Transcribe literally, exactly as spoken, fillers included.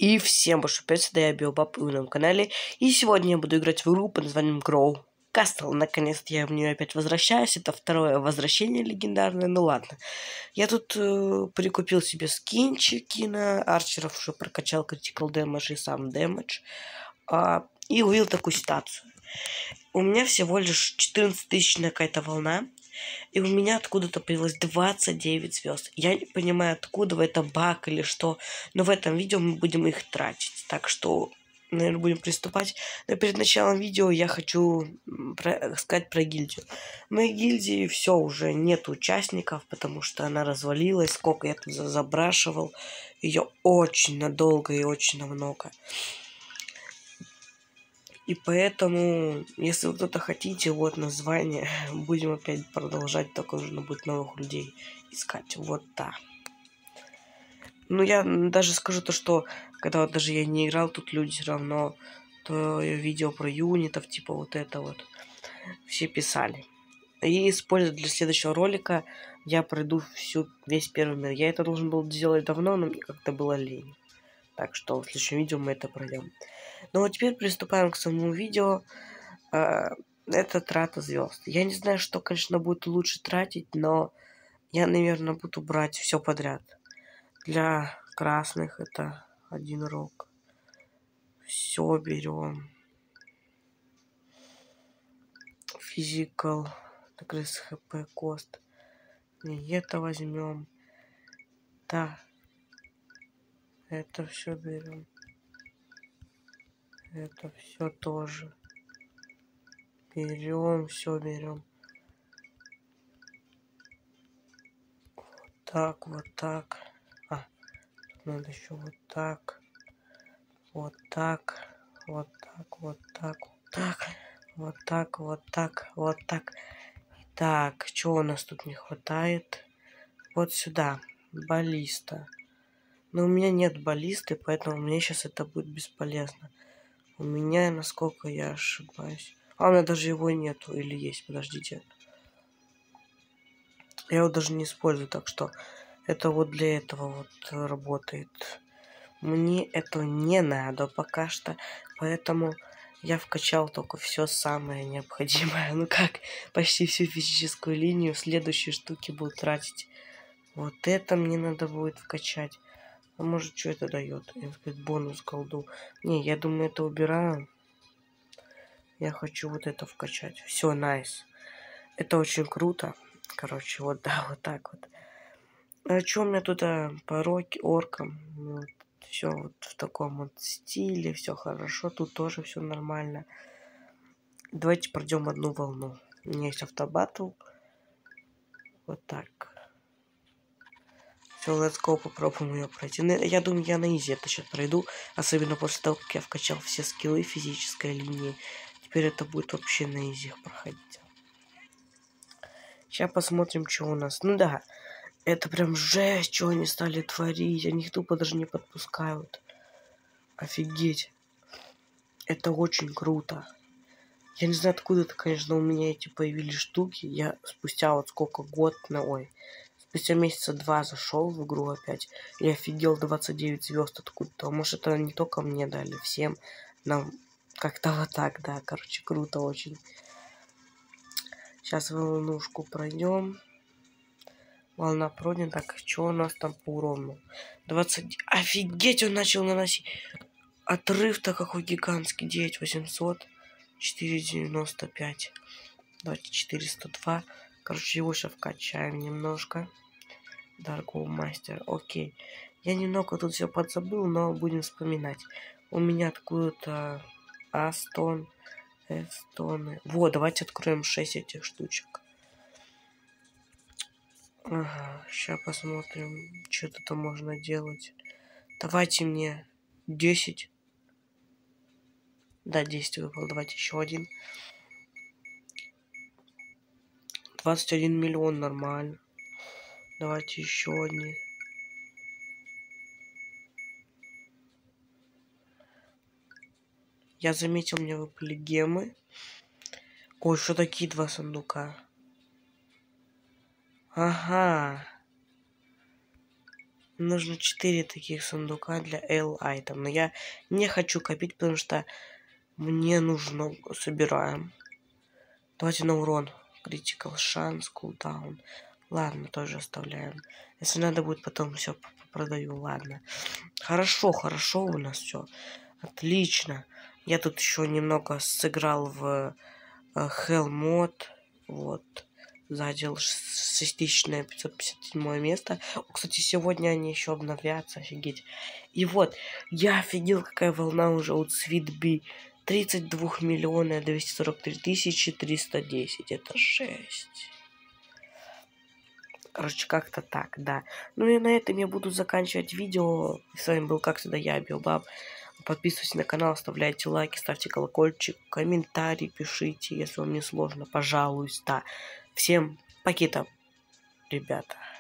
И всем большой привет, да я Биобаб, и вы на моем канале. И сегодня я буду играть в игру под названием Grow Castle. Наконец-то я в нее опять возвращаюсь. Это второе возвращение легендарное. Ну ладно. Я тут э, прикупил себе скинчики на арчеров, уже прокачал Critical Damage и сам Damage. А, и увидел такую ситуацию. У меня всего лишь четырнадцать тысяч какая-то волна. И у меня откуда-то появилось двадцать девять звезд. Я не понимаю, откуда это баг или что. Но в этом видео мы будем их тратить. Так что, наверное, будем приступать. Но перед началом видео я хочу про- сказать про гильдию. В моей гильдии все, уже нет участников, потому что она развалилась. Сколько я тут забрашивал. Ее очень надолго и очень намного. И поэтому, если вы кто-то хотите, вот название, будем опять продолжать, только нужно будет новых людей искать. Вот так. Ну, я даже скажу то, что, когда вот даже я не играл, тут люди все равно, то видео про юнитов, типа вот это вот, все писали. И используя для следующего ролика, я пройду всю, весь первый мир. Я это должен был сделать давно, но мне как-то было лень. Так что в следующем видео мы это пройдем. Ну а теперь приступаем к самому видео. Это трата звезд. Я не знаю, что, конечно, будет лучше тратить, но я, наверное, буду брать все подряд. Для красных это один рог. Все берем. Физикал. Крыс хп кост. Не, это возьмем. Да. Это все берем. Это все тоже. Берем, все берем. Так, вот так. А, надо еще вот так. Вот так. Вот так, вот так, вот так. Вот так, вот так, вот так. Так, что у нас тут не хватает? Вот сюда. Баллиста. Но у меня нет баллисты, поэтому мне сейчас это будет бесполезно. У меня, насколько я ошибаюсь. А, у меня даже его нету. Или есть, подождите. Я его даже не использую, так что это вот для этого вот работает. Мне этого не надо пока что, поэтому я вкачал только все самое необходимое. Ну как, почти всю физическую линию. Следующие штуки буду тратить. Вот это мне надо будет вкачать. А может, что это дает? Бонус голду. Не, я думаю, это убираю. Я хочу вот это вкачать. Все, найс. Это очень круто. Короче, вот да, вот так вот. А что у меня туда пороки оркам? Вот, все вот в таком вот стиле, все хорошо. Тут тоже все нормально. Давайте пройдем одну волну. У меня есть автобатл. Вот так. Все, let's go, попробуем ее пройти. Я думаю, я на изи это сейчас пройду. Особенно после того, как я вкачал все скиллы физической линии. Теперь это будет вообще на изи проходить. Сейчас посмотрим, что у нас. Ну да, это прям жесть, что они стали творить. Они их тупо даже не подпускают. Офигеть. Это очень круто. Я не знаю, откуда-то, конечно, у меня эти появились штуки. Я спустя вот сколько год, на ой, спустя месяца два зашел в игру опять. И офигел, двадцать девять звезд откуда-то. Может, это не только мне дали, всем. Нам как-то вот так, да. Короче, круто очень. Сейчас волнушку пройдем. Волна пройдена. Так, что у нас там по урону? двадцать... Офигеть, он начал наносить. Отрыв-то какой гигантский. девять восемьсот. четыре девяносто пять. Давайте четыреста два. Короче, его сейчас вкачаем немножко. Даркоу мастер. Окей. Я немного тут все подзабыл, но будем вспоминать. У меня откуда-то Астон, Эстоны. Вот, давайте откроем шесть этих штучек. Ага, сейчас посмотрим, что тут можно делать. Давайте мне десять. Да, десять выпал. Давайте еще один. двадцать один миллион, нормально. Давайте еще одни. Я заметил, мне выпали гемы. Ой, что такие два сундука? Ага. Нужно четыре таких сундука для L item. Но я не хочу копить, потому что мне нужно... Собираем. Давайте на урон. Critical шанс, кулдаун. Ладно, тоже оставляем. Если надо будет, потом все продаю. Ладно. Хорошо, хорошо у нас все. Отлично. Я тут еще немного сыграл в uh, Hell мод. Вот. Задел шеститысячное пятьсот пятьдесят седьмое место. Кстати, сегодня они еще обновятся, офигеть. И вот, я офигел, какая волна уже от Sweet Bee. тридцать два миллиона двести сорок три тысячи триста десять. Это жесть. Короче, как-то так, да. Ну и на этом я буду заканчивать видео. С вами был, как всегда, я, Билбаб. Подписывайтесь на канал, оставляйте лайки, ставьте колокольчик, комментарий пишите, если вам не сложно, пожалуйста. Всем пакетов, ребята.